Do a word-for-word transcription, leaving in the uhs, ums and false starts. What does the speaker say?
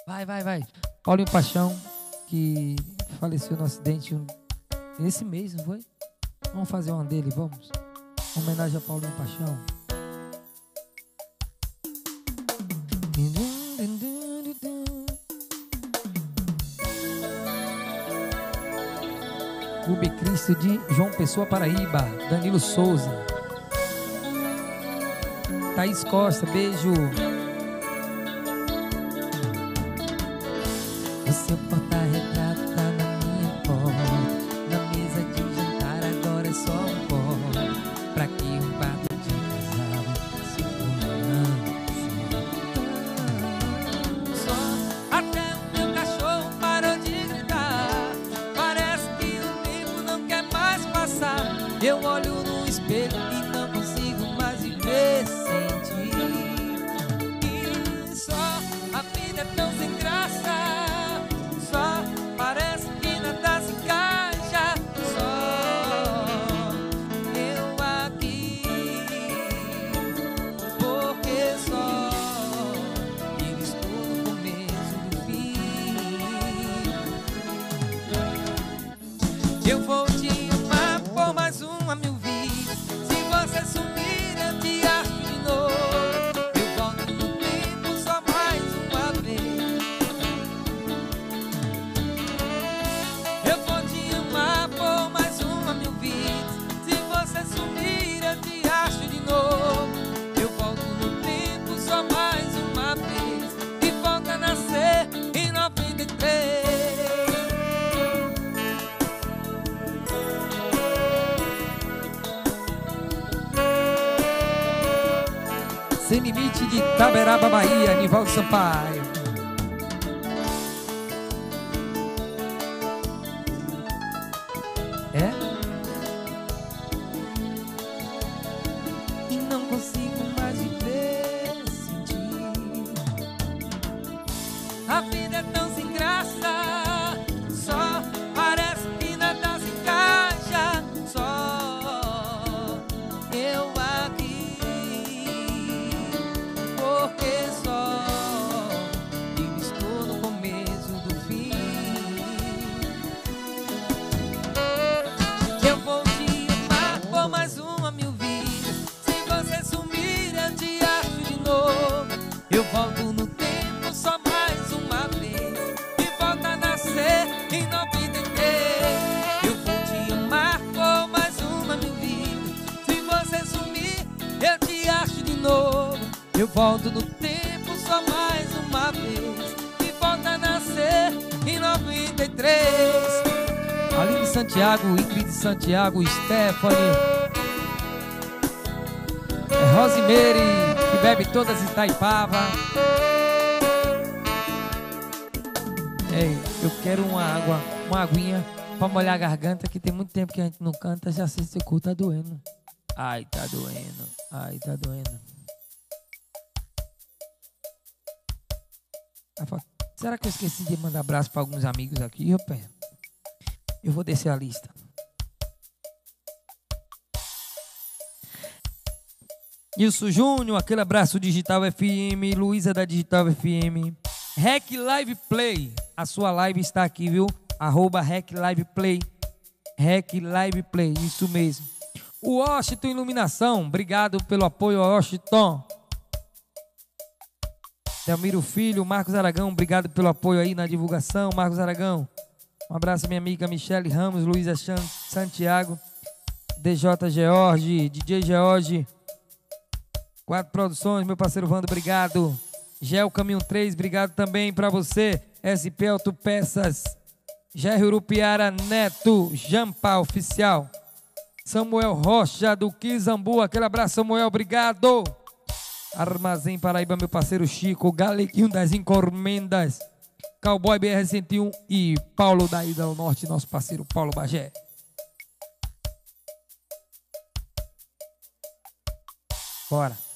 Vai, vai, vai. Paulinho Paixão, que faleceu no acidente esse mês, não foi? Vamos fazer uma dele, vamos. Uma homenagem a Paulinho Paixão. Clube Cristo de João Pessoa, Paraíba. Danilo Souza. Thaís Costa, beijo. O seu porta-retrato tá na minha porta. Na mesa de jantar agora é só um pó. Pra que um quarto de casal se formando só? Até o meu cachorro parou de gritar. Parece que o tempo não quer mais passar. Eu olho no espelho e não consigo mais viver sem ti. E só a vida é tão sem graça. Só parece que nada se encaixa. Só eu aqui. Porque só eu estou no começo do fim. Eu vou te amar por mais uma mil vezes. Se você sumir eu te acho de novo. Eu volto no tempo só mais uma vez. Eu vou te amar por mais uma mil vezes. Se você sumir eu te acho de novo. Eu volto no tempo só mais uma vez. E volto a nascer em noventa e três. Sem Limite de Itaberaba, Bahia, Nivaldo Sampaio. É? E não consigo mais viver sem ti. A vida é tão sem graça. Só parece que nada se encaixa. Só eu aqui. Porque só eu estou no começo do fim. Eu vou te amar por mais uma mil vezes. Se você sumir eu te acho de novo. Eu volto no tempo só mais uma vez. E volto a nascer em noventa e três. Eu vou te amar por mais uma mil vezes. Se você sumir eu te acho de novo. Eu volto no tempo só mais uma vez. E volto a nascer em noventa e três. Aline Santiago, Ingrid Santiago, Stephanie, é Rosemary, que bebe todas em Itaipava. Ei, eu quero uma água, uma aguinha pra molhar a garganta, que tem muito tempo que a gente não canta. Já sei se o cu tá doendo. Ai, tá doendo. Ai, tá doendo. Será que eu esqueci de mandar abraço para alguns amigos aqui, rapaz? Eu vou descer a lista. Nilson Júnior, aquele abraço Digital F M, Luísa da Digital F M. Rec Live Play, a sua live está aqui, viu? Arroba Rec Live Play. Rec Live Play, isso mesmo. O Washington Iluminação, obrigado pelo apoio, Washington. Delmiro Filho, Marcos Aragão, obrigado pelo apoio aí na divulgação, Marcos Aragão. Um abraço à minha amiga Michele Ramos, Luísa Santiago, D J George, D J George, Quatro Produções, meu parceiro Vando, obrigado. Gel Caminho três, obrigado também para você. S P Autopeças, Jair Urupiara Neto, Jampa Oficial. Samuel Rocha do Quizambu, aquele abraço, Samuel, obrigado. Armazém Paraíba, meu parceiro Chico, Galeguinho das Encomendas, Cowboy B R cento e um e Paulo da Ida ao Norte, nosso parceiro Paulo Bagé. Bora.